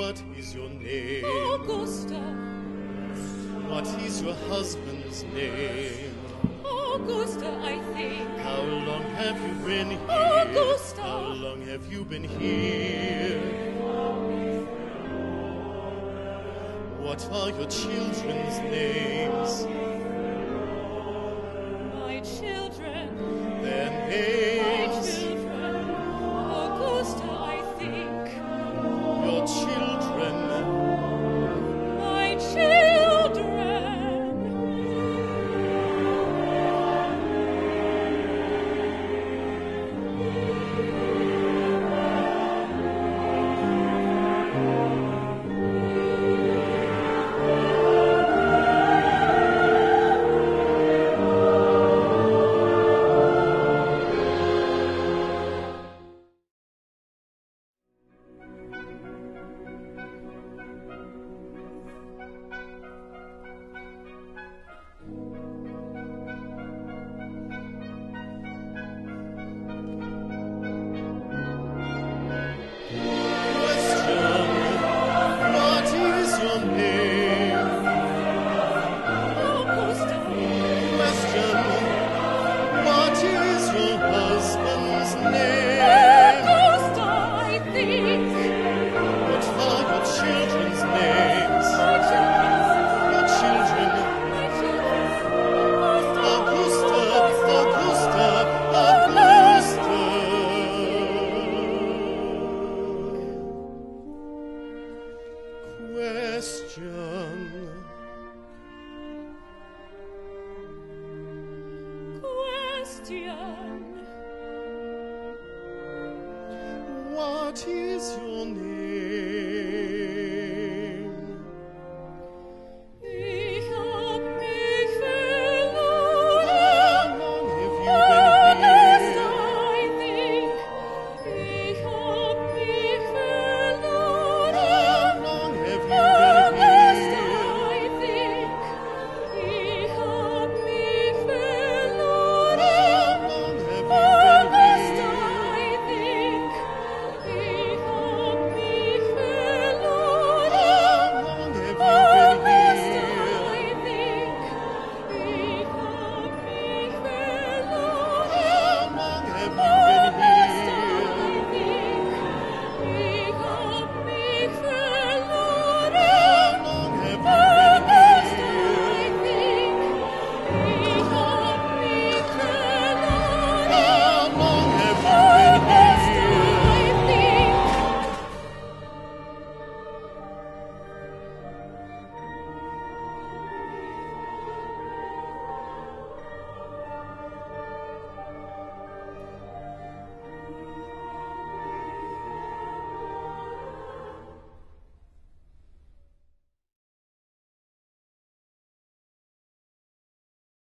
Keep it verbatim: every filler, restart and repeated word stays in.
What is your name? Augusta. What is your husband's name? Augusta, I think. How long have you been here? Augusta. How long have you been here? What are your children's names? My children. Their My names. children. Augusta, I think. Your children. My children. What is your name?